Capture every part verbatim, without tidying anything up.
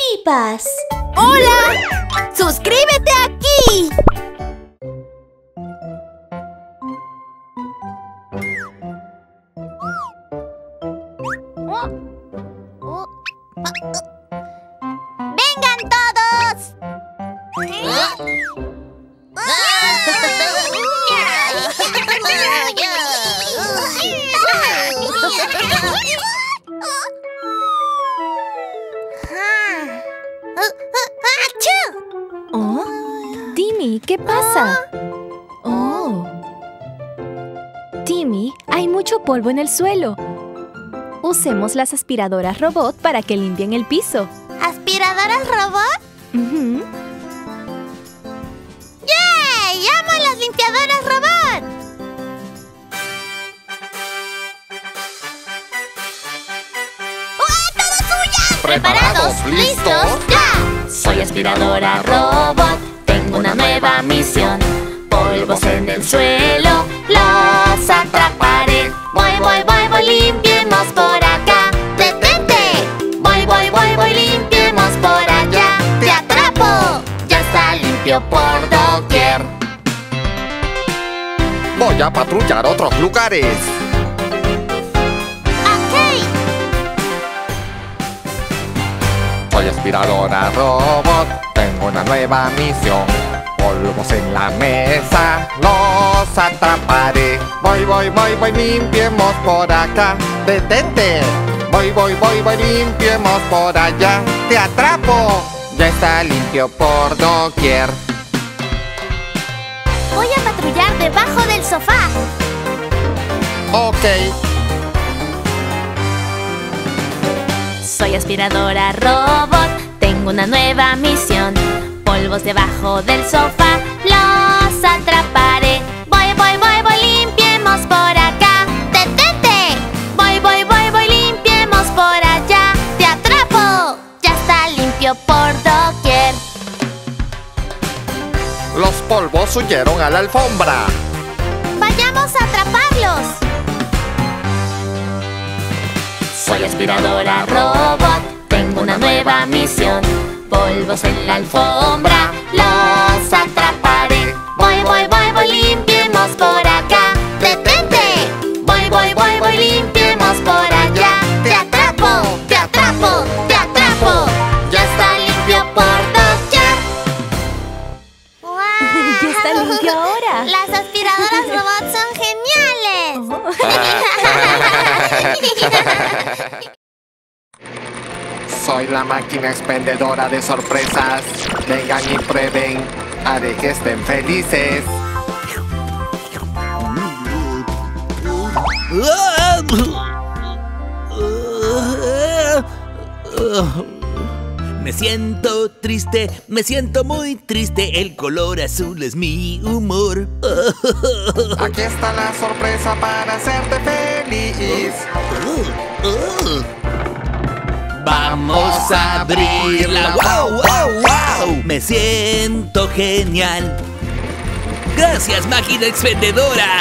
pipas! ¡Hola! ¡Suscríbete aquí! ¡Vengan todos! Oh, Timmy, ¿qué pasa? Oh. Timmy, hay mucho polvo en el suelo. Usemos las aspiradoras robot para que limpien el piso. ¿Aspiradoras robot? Uh-huh. ¡Yay! ¡Amo las limpiadoras robot! ¡Oh, todo suya! ¿Preparados? ¿Listos? ¡Ya! Soy aspiradora robot, tengo una nueva misión. Polvos en el suelo, los atraparé. Voy, voy, voy, voy, limpiemos por acá. ¡Detente! Voy, voy, voy, voy, limpiemos por allá. ¡Te atrapo! Ya está limpio por doquier. Voy a patrullar otros lugares. ¡Ok! Soy aspiradora robot, tengo una nueva misión. Polvos en la mesa, los atraparé. Voy, voy, voy, voy, limpiemos por acá. Detente. Voy, voy, voy, voy, limpiemos por allá. Te atrapo. Ya está limpio por doquier. Voy a patrullar debajo del sofá. Ok. Soy aspiradora robot, tengo una nueva misión. Polvos debajo del sofá, los atraparé. Voy, voy, voy, voy, limpiemos por acá. ¡Detente! Voy, voy, voy, voy, limpiemos por allá. ¡Te atrapo! Ya está limpio por doquier. Los polvos huyeron a la alfombra. ¡Vayamos a atraparlos! Soy aspiradora robot, tengo una nueva misión. Polvos en la alfombra, los atraparé. Voy, voy, voy, voy, limpiemos por acá. ¡Detente! Voy, voy, voy, voy, limpiemos por allá. ¡Te atrapo! ¡Te atrapo! ¡Te atrapo! Ya está limpio por doquier. ¡Wow! Ya está limpio ahora. Las aspiradoras robots son geniales. Soy la máquina expendedora de sorpresas. Vengan y prueben. Haré que estén felices. Me siento triste, me siento muy triste. El color azul es mi humor. Aquí está la sorpresa para hacerte feliz. Vamos a abrirla. ¡Wow, wow, wow! Me siento genial. Gracias, máquina expendedora.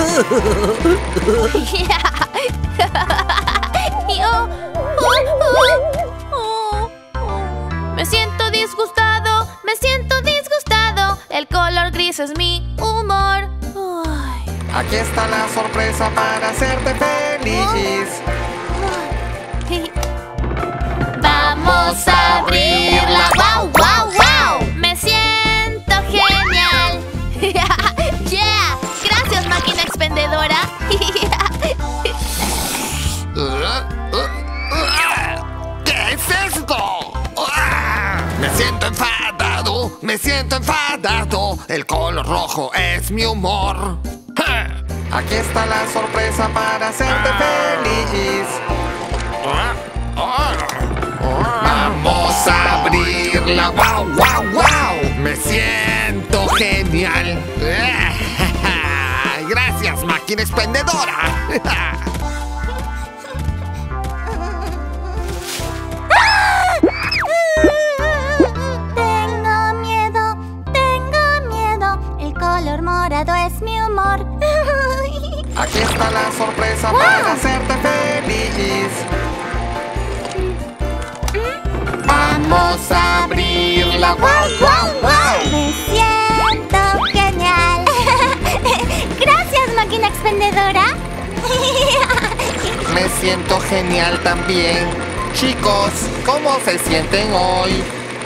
Yo- oh, oh, oh, oh. Me siento disgustado, me siento disgustado. El color gris es mi humor. Ay. Aquí está la sorpresa para hacerte feliz. Vamos a abrirla. ¡Wow, wow, wow! Me siento genial. ¡Yeah! Gracias, máquina expendedora. ¿Qué es esto? Me siento enfadado, me siento enfadado. El color rojo es mi humor. Aquí está la sorpresa para hacerte feliz. Vamos a abrirla. ¡Wow, wow, wow! Me siento genial. Gracias, máquina expendedora. Tengo miedo, tengo miedo. El color morado es mi humor. Aquí está la sorpresa ¡Wow! para hacerte feliz. Vamos Vamos a abrirla. ¡Guau, guau, guau! Me siento genial. Gracias, máquina expendedora. Me siento genial también. Chicos, ¿cómo se sienten hoy?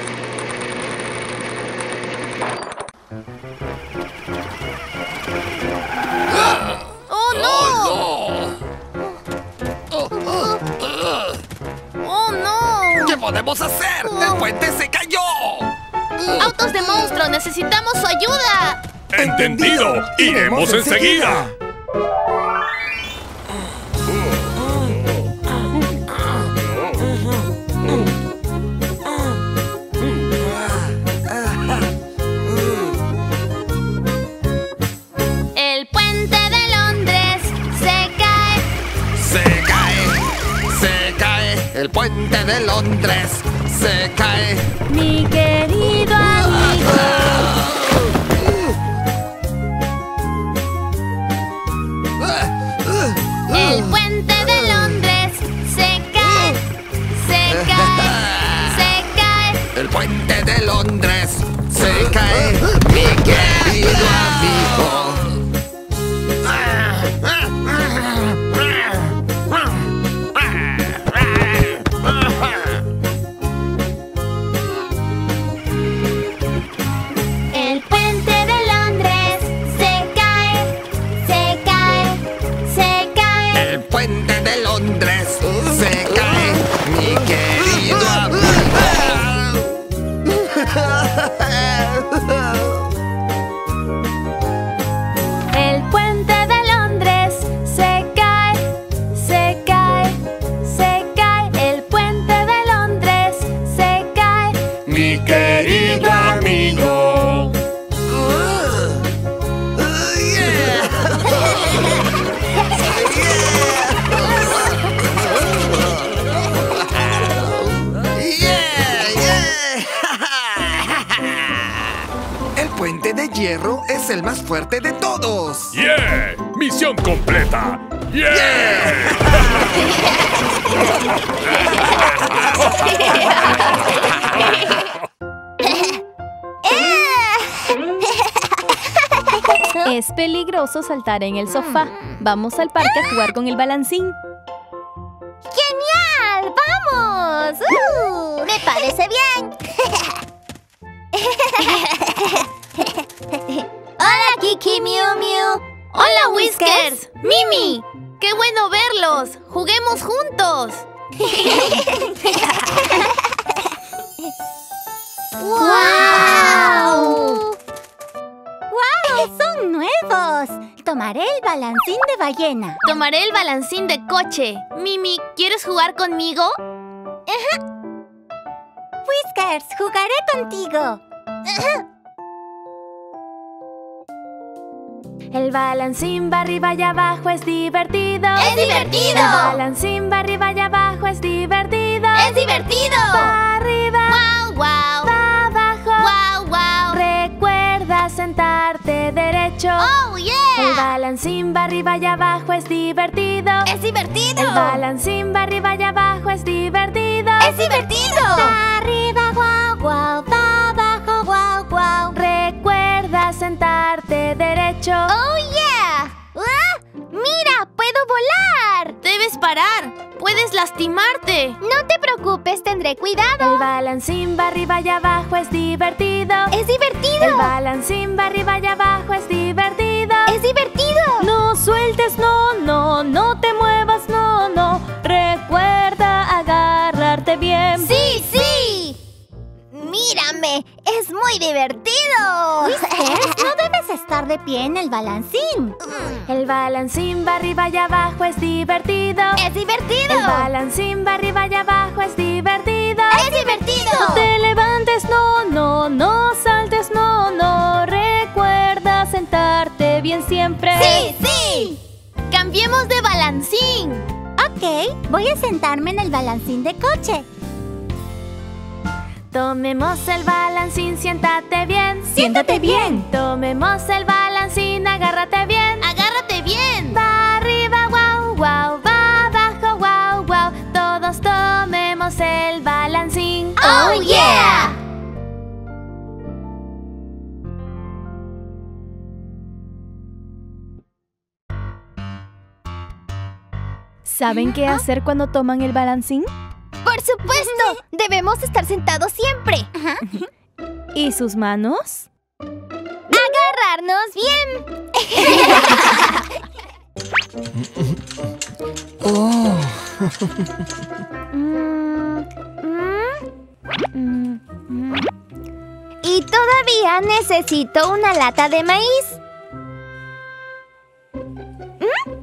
¡Oh, no! ¡Oh, no! ¿Qué podemos hacer? ¡El puente se cayó! ¡Autos de monstruo! ¡Necesitamos su ayuda! ¡Entendido! ¡Iremos enseguida! El puente de Londres se cae. Se cae, se cae. El puente de Londres se cae. Mi querido amigo. El puente de Londres se cae. Se cae. Se cae. El puente de Londres se cae. Mi querido amigo. El puente de Londres se cae, se cae, se cae. El puente de Londres se cae. Mi querido amigo. El puente de Londres se cae, se cae, se cae. El puente de Londres se cae. Mi querido amigo. El puente de hierro es el más fuerte de todos. ¡Yeah! ¡Misión completa! ¡Yeah! Es peligroso saltar en el sofá. Vamos al parque a jugar con el balancín. ¡Genial! ¡Vamos! Uh, me parece bien. Hola, Kiki Miu Miu. ¡Hola, Whiskers! ¡Mimi! ¡Qué bueno verlos! ¡Juguemos juntos! ¡Guau! ¡Guau! ¡Son nuevos! Tomaré el balancín de ballena. Tomaré el balancín de coche. Mimi, ¿quieres jugar conmigo? Whiskers, jugaré contigo. El balancín va arriba y abajo, es divertido. ¡Es divertido! El balancín va arriba y abajo, es divertido. ¡Es divertido! Va arriba, ¡Guau, guau! va abajo. ¡Guau, guau! Recuerda sentarte derecho. ¡Oh, El yeah! balancín va arriba y abajo, es divertido. ¡Es divertido! El balancín va arriba y abajo, es divertido. ¡Es divertido! Va arriba, guau, guau. Va abajo, guau, guau. Recuerda sentarte derecho. ¡Oh, yeah! ¡Ah! ¡Mira! ¡Puedo volar! Debes parar. Puedes lastimarte. No te preocupes, tendré cuidado. El balancín va arriba y abajo, es divertido. ¡Es divertido! El balancín va arriba y abajo, es divertido. ¡Es divertido! No sueltes, no, no, no te muevas, no, no. Recuerda agarrarte bien. ¡Sí, sí! ¡Mírame! ¡Es muy divertido! Whiskers, no debes estar de pie en el balancín. El balancín va arriba y abajo, es divertido. ¡Es divertido! El balancín va arriba y abajo, es divertido. ¡Es divertido! No te levantes, no, no, no saltes, no, no. Recuerda sentarte bien siempre. ¡Sí, sí! ¡Cambiemos de balancín! Ok, voy a sentarme en el balancín de coche. Tomemos el balancín, siéntate bien. ¡Siéntate bien! Tomemos el balancín, agárrate bien. ¡Agárrate bien! Va arriba, guau, guau, va abajo, guau, guau. Todos tomemos el balancín. ¡Oh, ¡Oh, yeah! ¿Saben qué hacer cuando toman el balancín? ¡Por supuesto! Debemos estar sentados siempre. ¿Y sus manos? ¡Agarrarnos bien! Oh. Mm, mm, mm. Y todavía necesito una lata de maíz. ¿Mm?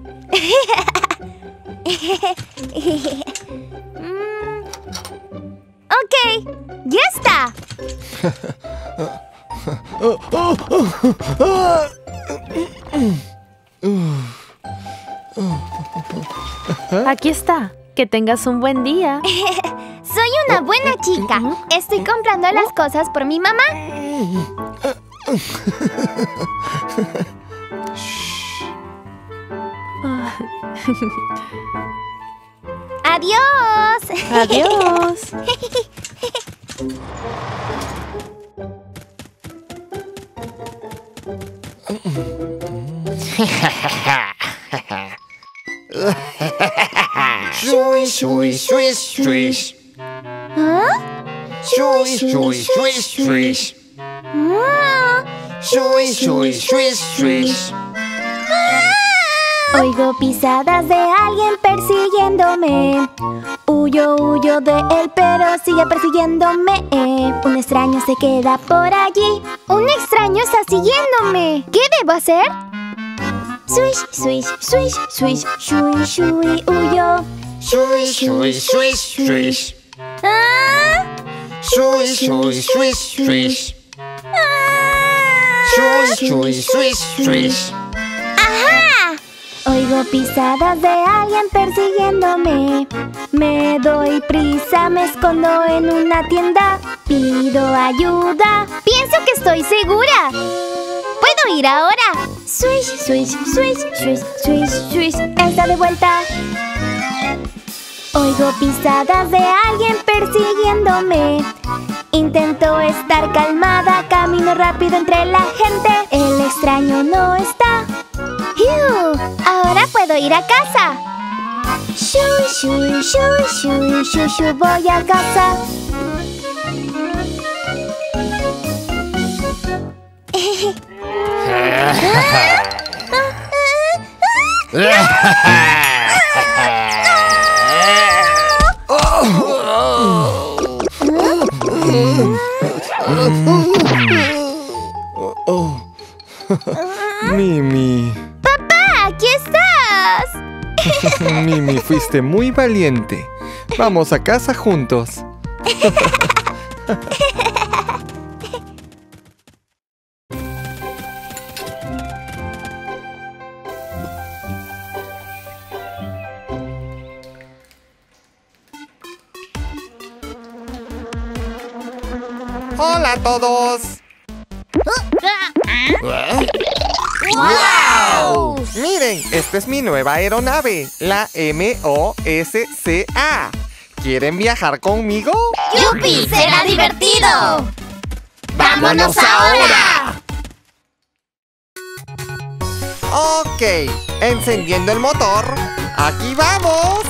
Mm. Ok, ya está. Aquí está. Que tengas un buen día. Soy una buena chica. Estoy comprando las cosas por mi mamá. Adiós. Adiós. Swish, swish, swish, swish. ¿Ah? Swish, swish, swish, swish. Ah. Swish, swish, swish, swish. Oigo pisadas de alguien persiguiéndome. Huyo, huyo de él, pero sigue persiguiéndome. Un extraño se queda por allí. Un extraño está siguiéndome. ¿Qué debo hacer? Swish, swish, swish, swish, shui, shui, huyo. Swish, swish, swish, swish. Ah. Swish, swish, swish, swish. Ah. Swish, swish, swish, swish. ¡Ajá! Oigo pisadas de alguien persiguiéndome. Me doy prisa, me escondo en una tienda. Pido ayuda. Pienso que estoy segura. ¿Puedo ir ahora? Swish, swish, swish, swish, swish, swish. Está de vuelta. Oigo pisadas de alguien persiguiéndome. Intento estar calmada, camino rápido entre la gente. El extraño no está. ¡Hiu! Ahora puedo ir a casa. Shui, shui, shui, shui, shui, shui, voy a casa. Mimi. ¡Papá! ¡Aquí estás! Mimi, fuiste muy valiente. Vamos a casa juntos. Hola a todos. ¡Wow! Miren, esta es mi nueva aeronave, la M O S C A. ¿Quieren viajar conmigo? ¡Yupi! ¡Será divertido! ¡Vámonos ahora! Ok, encendiendo el motor. ¡Aquí vamos!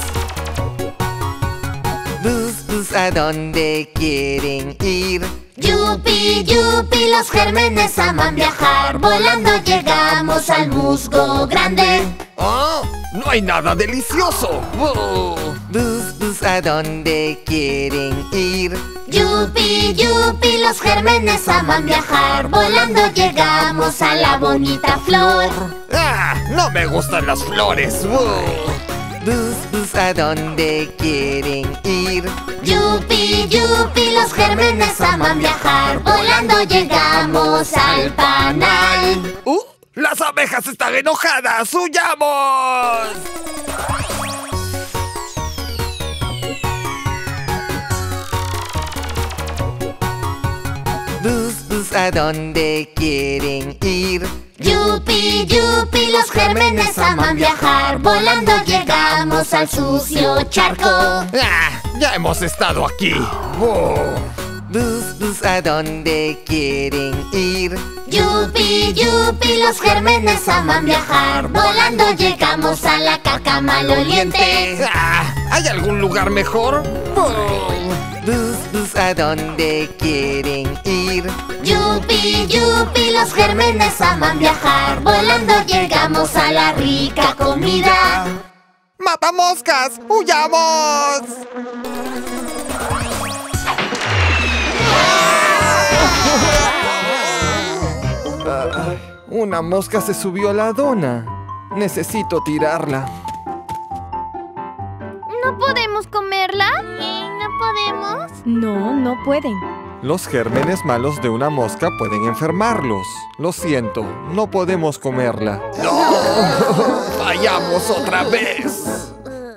Bus, bus, ¿a dónde quieren ir? Yupi, yupi, los gérmenes aman viajar. Volando llegamos al musgo grande. ¡Oh! ¡No hay nada delicioso! ¡Oh! Bus, bus, ¿a dónde quieren ir? Yupi, yupi, los gérmenes aman viajar. Volando llegamos a la bonita flor. ¡Ah! ¡No me gustan las flores! ¡Oh! Bus, bus, ¿a dónde quieren ir? Yupi, yupi, los gérmenes aman viajar. Volando llegamos al panal. ¡Uh! ¡Las abejas están enojadas! ¡Huyamos! Bus, bus, ¿a dónde quieren ir? Yupi, yupi, los gérmenes aman viajar. Volando llegamos al sucio charco. ¡Ah! ¡Ya hemos estado aquí! ¡Oh! bus, ¿a dónde quieren ir? Yupi, yupi, los gérmenes aman viajar. Volando llegamos a la caca maloliente. Ah, ¿hay algún lugar mejor? Bus, bus, ¿a dónde quieren ir? Yupi, yupi, los gérmenes aman viajar. Volando llegamos a la rica comida. ¡Mata moscas! ¡Huyamos! Una mosca se subió a la dona. Necesito tirarla. ¿No podemos comerla? ¿No podemos? No, no pueden. Los gérmenes malos de una mosca pueden enfermarlos. Lo siento, no podemos comerla. ¡No! ¡Fallamos otra vez!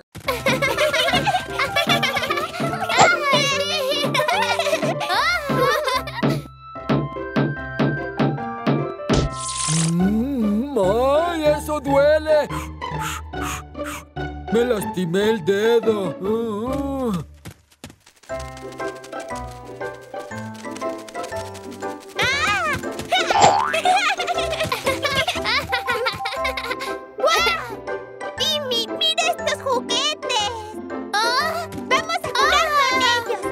¡Ay, eso duele! Me lastimé el dedo. ¡Timmy, mira estos juguetes! ¡Oh! ¡Vamos a jugar con ellos!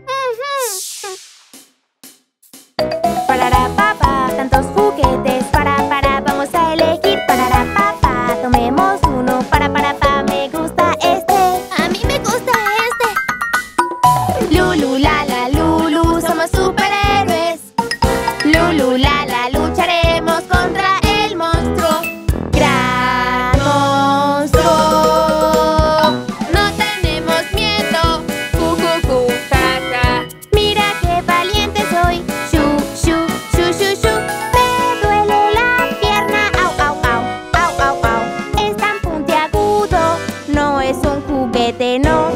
Parará papá, tantos juguetes. Para, para, vamos a elegir. Parará papá, tomemos uno. Para, para, pa, me gusta este. ¡A mí me gusta este! Lulu, la, la, Lulu, somos superhéroes. Lulu, la, la, lucharemos contra el monstruo. Gran monstruo. No tenemos miedo. Ju, ju, ju, ja, ja. Mira qué valiente soy. Shu, shu, shu, shu, shu. Me duele la pierna. Au, au, au, au, au, au. Es tan puntiagudo. No es un juguete, no.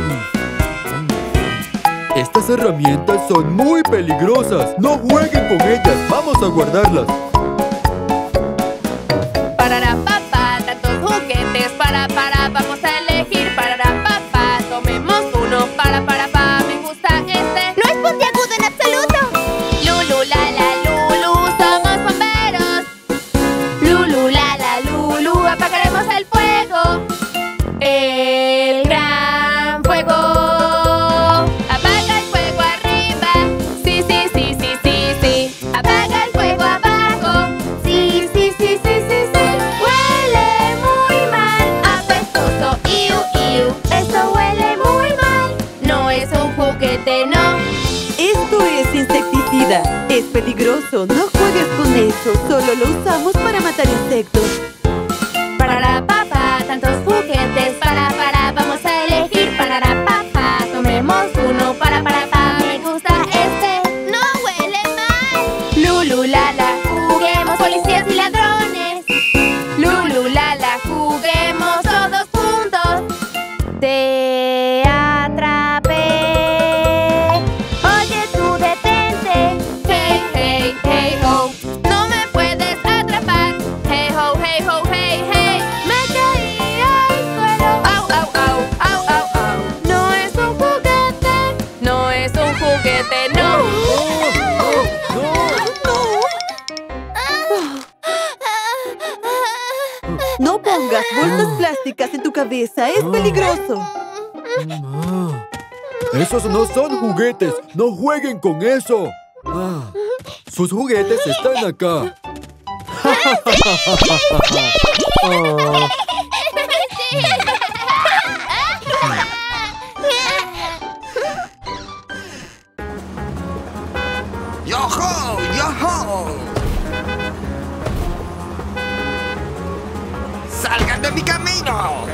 Estas herramientas son muy peligrosas. No jueguen con ellas. Vamos a guardarlas. Parará papá, tantos juguetes. Para, para, vamos a elegir. Parará papá, tomemos uno. Para, para, pa, me gusta este. ¡No es puntiagudo en absoluto! Lulu, la, la, Lulu, somos bomberos. Lulu, la, la, Lulu, apagaremos el fuego. El gran fuego. Apaga el fuego arriba. Sí, sí, sí, sí, sí, sí. Apaga el fuego abajo. Sí, sí, sí, sí, sí, sí. Huele muy mal. Apestoso, iu, iu. Esto huele muy mal. No es un juguete, no. Esto es insecticida. Es peligroso. No juegues con eso. Solo lo usamos para matar insectos. Parará papá, tantos juguetes. Para, para, vamos a elegir. Parará papá, tomemos uno. Para, para, pa, me gusta este. ¡No huele mal! Lulu, la, la, juguemos policías y ladrones. Lulu, la, la, juguemos todos juntos. Te atrapé. Oye, tú detente. Hey, hey, hey, ho. No me puedes atrapar. Hey, ho, hey, ho, hey, hey. Me caí al suelo. Au, au, au, au, au, au. No es un juguete. No es un juguete, no. No pongas bolsas plásticas en tu cabeza. Es peligroso. Ah, esos no son juguetes. No jueguen con eso. Ah, sus juguetes están acá. Ah. ¡Yoho! ¡Yoho! ¡Salgan de mi camino!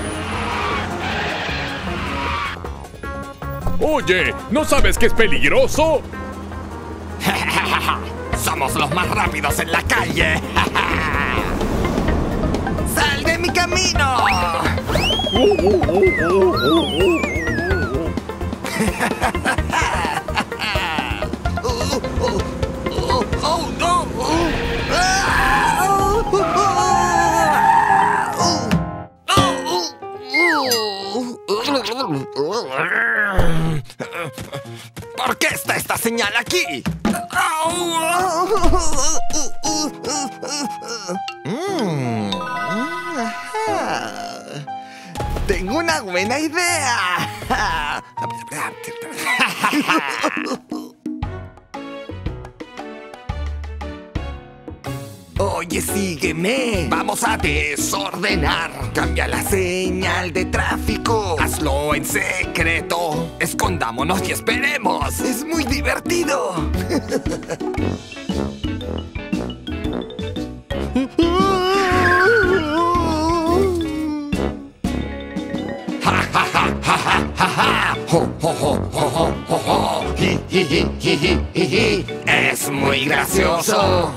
Oye, ¿no sabes que es peligroso? ¡Somos los más rápidos en la calle! ¡Sal de mi camino! ¡Oh, no! ¿Por qué está esta señal señal aquí. Mm, ajá. Tengo una buena idea. Oye, sígueme. Vamos a desordenar. Cambia la señal de tráfico. Hazlo en secreto. Escondámonos y esperemos. Es muy divertido. Ja, ja, ja, ja, ja, ja, ja. Ho, ho, ho, ho, ho, ho, ho. Hi, hi, hi, hi, hi, hi, hi. Es muy gracioso.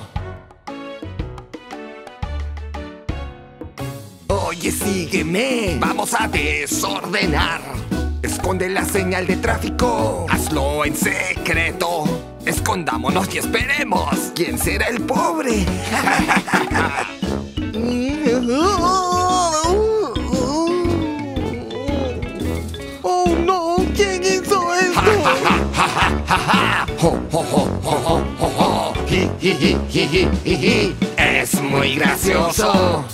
Oye, sígueme. Vamos a desordenar. Esconde la señal de tráfico. Hazlo en secreto. Escondámonos y esperemos. ¿Quién será el pobre? ¡Oh, no! ¿Quién hizo esto? ¡Ho, ho, ho, ho, ho, ho, ho! Hi, hi, hi, hi, hi, hi, hi. Es muy gracioso.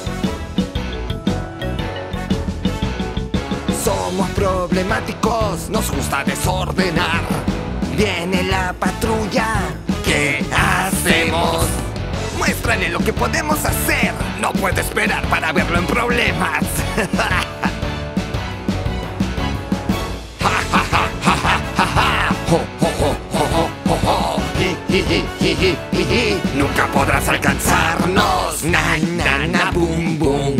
Somos problemáticos, nos gusta desordenar. Viene la patrulla, ¿qué hacemos? Muéstrale lo que podemos hacer. No puedo esperar para verlo en problemas. Ho, ho, ho, ho, ho, ho, ho. Hi, hi, hi, hi, hi, hi, hi. Nunca podrás alcanzarnos. Na, na, na, boom, boom.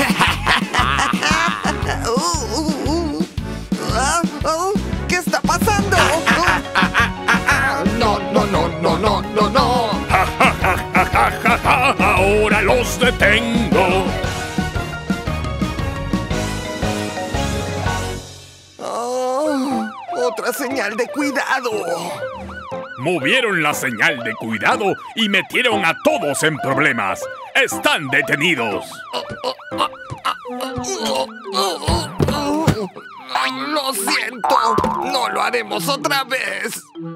uh, uh, uh. Ah, oh, ¿qué está pasando? Ah, ah, ah, ah, ah, ah. No, no, no, no, no, no, no. Ja, ja, ja, ja, ja, ja, ja. Ahora los detengo. Oh, otra señal de cuidado. Movieron la señal de cuidado y metieron a todos en problemas. ¡Están detenidos! Lo siento, no lo haremos otra vez.